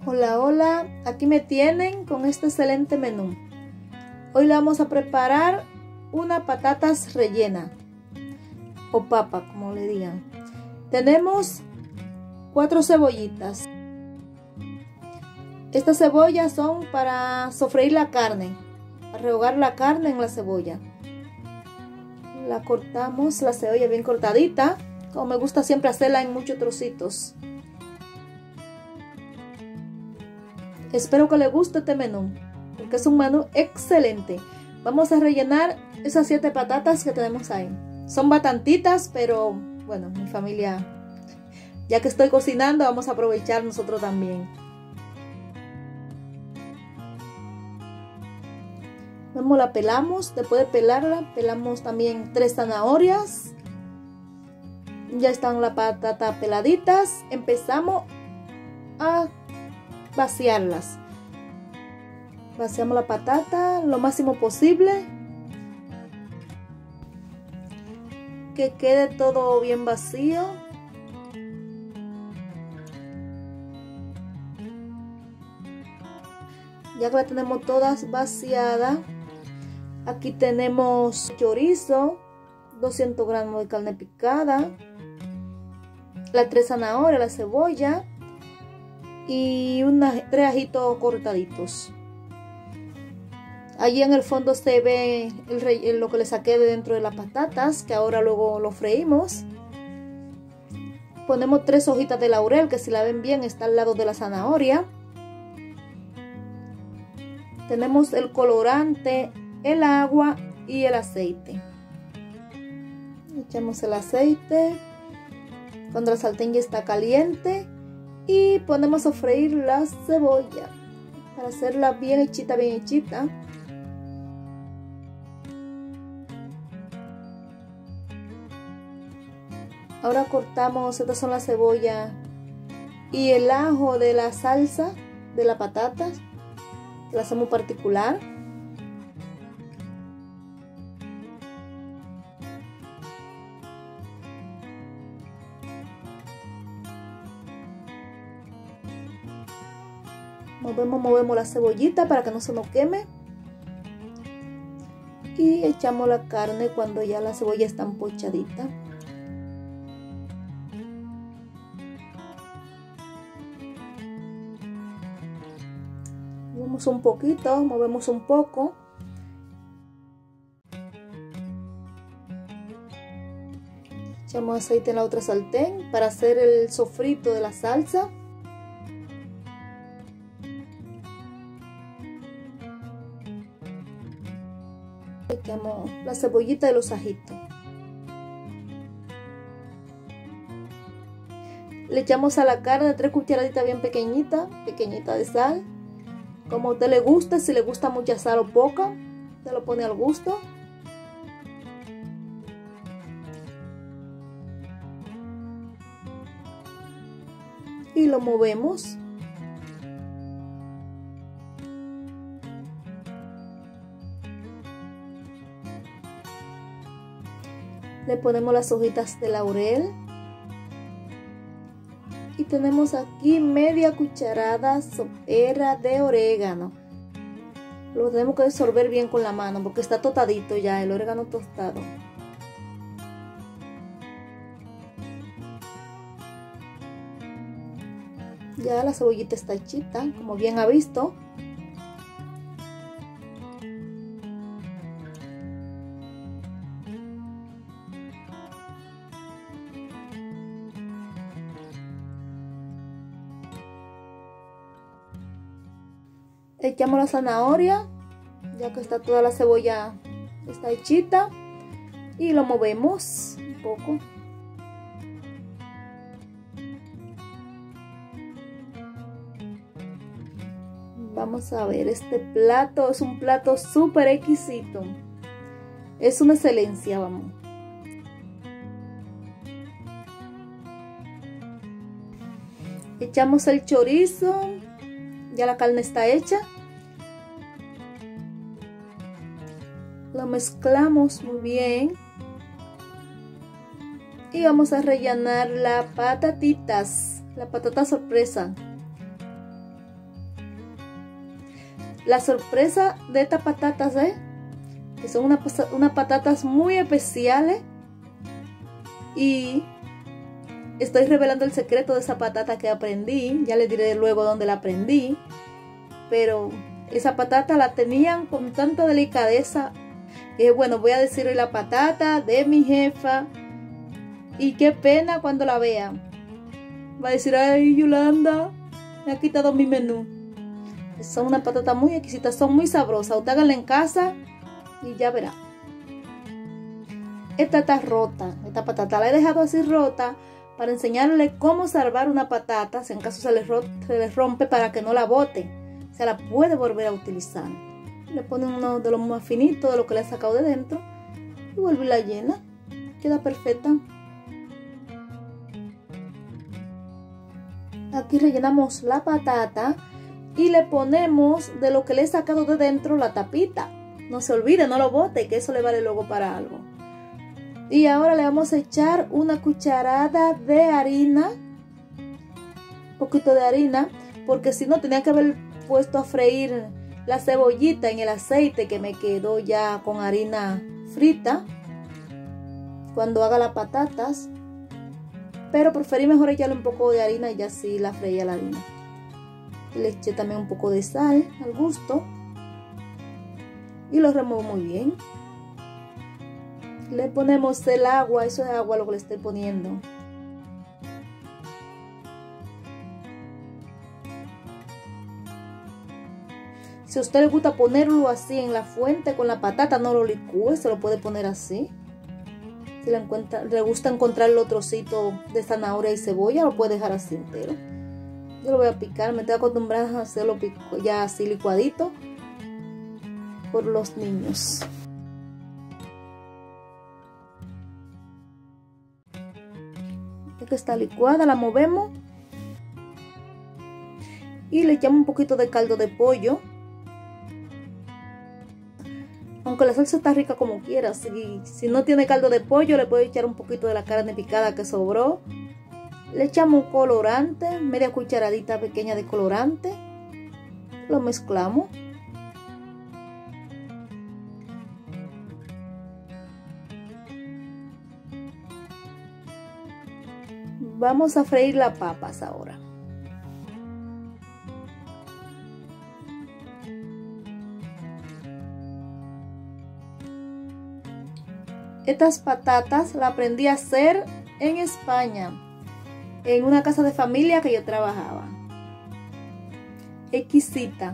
Hola, hola, aquí me tienen con este excelente menú. Hoy le vamos a preparar una patatas rellena o papa, como le digan. Tenemos 4 cebollitas. Estas cebollas son para sofreír la carne, para rehogar la carne en la cebolla. La cortamos, la cebolla bien cortadita, como me gusta siempre hacerla en muchos trocitos. Espero que les guste este menú, porque es un menú excelente. Vamos a rellenar esas 7 patatas que tenemos ahí. Son bastantitas, pero bueno, mi familia, ya que estoy cocinando, vamos a aprovechar nosotros también. Vemos, la pelamos. Después de pelarla, pelamos también 3 zanahorias. Ya están las patatas peladitas. Empezamos a vaciarlas. Vaciamos la patata lo máximo posible, que quede todo bien vacío. Ya que la tenemos todas vaciadas, aquí tenemos chorizo, 200 gramos de carne picada, las 3 zanahorias, la cebolla y 3 ajitos cortaditos. Allí en el fondo se ve lo que le saqué de dentro de las patatas, que ahora luego lo freímos. Ponemos 3 hojitas de laurel, que si la ven bien está al lado de la zanahoria. Tenemos el colorante, el agua y el aceite. Echamos el aceite cuando la sartén ya está caliente. Y ponemos a freír la cebolla para hacerla bien hechita, bien hechita. Ahora cortamos, estas son la cebolla y el ajo de la salsa de la patata. La hacemos particular. Movemos la cebollita para que no se nos queme. Y echamos la carne cuando ya la cebolla está pochadita. Movemos un poquito, movemos un poco. Echamos aceite en la otra sartén para hacer el sofrito de la salsa. Echamos la cebollita y los ajitos. Le echamos a la carne 3 cucharaditas bien pequeñitas de sal. Como a usted le gusta, si le gusta mucha sal o poca, se lo pone al gusto. Y lo movemos. Le ponemos las hojitas de laurel. Y tenemos aquí media cucharada sopera de orégano. Lo tenemos que disolver bien con la mano porque está tostadito ya, el orégano tostado. Ya la cebollita está hechita, como bien ha visto. Echamos la zanahoria, ya que está toda la cebolla está hechita, y lo movemos un poco. Vamos a ver, este plato es un plato súper exquisito. Es una excelencia, vamos. Echamos el chorizo. Ya la carne está hecha. Lo mezclamos muy bien. Y vamos a rellenar las patatitas, la patata sorpresa. La sorpresa de estas patatas es que son unas patatas muy especiales. Y estoy revelando el secreto de esa patata que aprendí. Ya les diré luego dónde la aprendí. Pero esa patata la tenían con tanta delicadeza. Bueno, voy a decirle la patata de mi jefa. Y qué pena cuando la vean. Va a decir, ay, Yolanda, me ha quitado mi menú. Son unas patatas muy exquisitas, son muy sabrosas. Usted háganla en casa y ya verá. Esta está rota, esta patata la he dejado así rota para enseñarle cómo salvar una patata si en caso se le rompe, para que no la bote. Se la puede volver a utilizar. Le pone uno de los más finitos de lo que le ha sacado de dentro y vuelve y la llena. Queda perfecta. Aquí rellenamos la patata y le ponemos de lo que le he sacado de dentro la tapita. No se olvide, no lo bote, que eso le vale luego para algo. Y ahora le vamos a echar una cucharada de harina. Un poquito de harina, porque si no tenía que haber puesto a freír la cebollita en el aceite que me quedó ya con harina frita cuando haga las patatas. Pero preferí mejor echarle un poco de harina y ya así la freía la harina. Le eché también un poco de sal al gusto. Y lo remuevo muy bien. Le ponemos el agua, eso es agua lo que le estoy poniendo. Si a usted le gusta ponerlo así en la fuente con la patata, no lo licúe, se lo puede poner así. Si le gusta encontrar los trocitos de zanahoria y cebolla, lo puede dejar así entero. Yo lo voy a picar, me estoy acostumbrada a hacerlo ya así licuadito por los niños. Ya que está licuada, la movemos y le echamos un poquito de caldo de pollo. Aunque la salsa está rica como quiera, si no tiene caldo de pollo, le puede echar un poquito de la carne picada que sobró. Le echamos un colorante, media cucharadita pequeña de colorante. Lo mezclamos. Vamos a freír las papas ahora. Estas patatas las aprendí a hacer en España, en una casa de familia que yo trabajaba. Exquisita.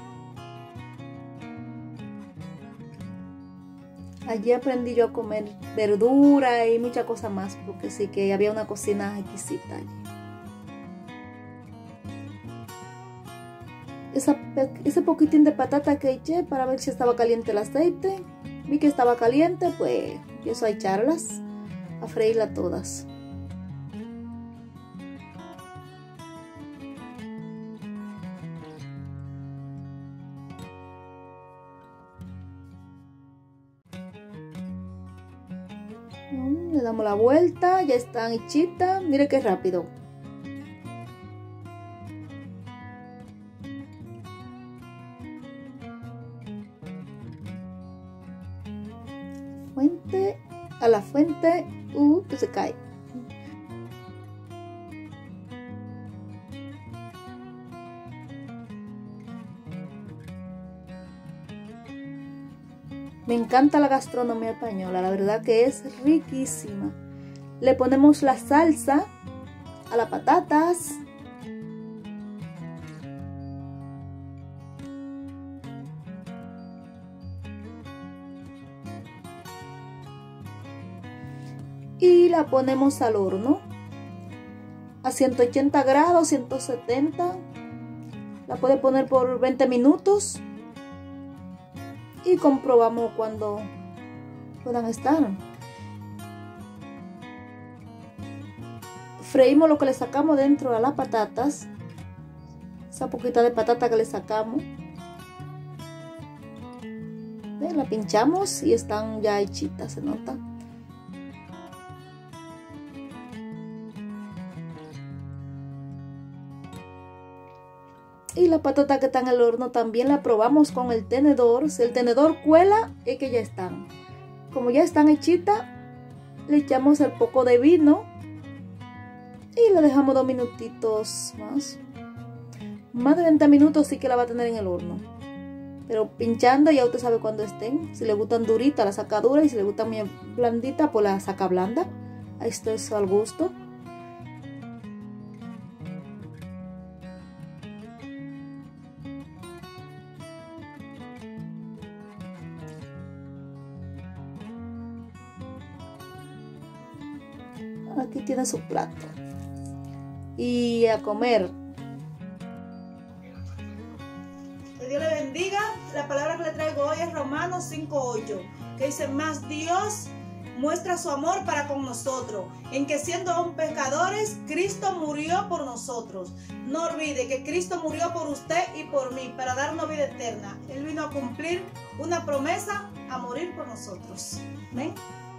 Allí aprendí yo a comer verdura y muchas cosas más, porque sí que había una cocina exquisita allí. Ese poquitín de patata que eché para ver si estaba caliente el aceite. Vi que estaba caliente, pues empiezo a echarlas, a freírlas todas. Le damos la vuelta, ya están hechitas. Mire qué rápido. A la fuente, que se cae. Me encanta la gastronomía española, la verdad que es riquísima. Le ponemos la salsa a las patatas. Y la ponemos al horno a 180 grados, 170. La puede poner por 20 minutos y comprobamos cuando puedan estar. Freímos lo que le sacamos dentro a las patatas, esa poquita de patata que le sacamos. La pinchamos y están ya hechitas, se nota. Y la patata que está en el horno también la probamos con el tenedor. Si el tenedor cuela, es que ya están. Como ya están hechitas, le echamos el poco de vino y la dejamos 2 minutitos más. Más de 20 minutos sí que la va a tener en el horno. Pero pinchando ya usted sabe cuándo estén. Si le gustan duritas, la saca dura. Y si le gustan muy blandita, pues la saca blanda. Esto es al gusto. Aquí tiene su plato. Y a comer. Que Dios le bendiga. La palabra que le traigo hoy es Romanos 5:8, que dice: más Dios muestra su amor para con nosotros, en que siendo aún pecadores, Cristo murió por nosotros. No olvide que Cristo murió por usted y por mí, para darnos vida eterna. Él vino a cumplir una promesa, a morir por nosotros. ¿Ven?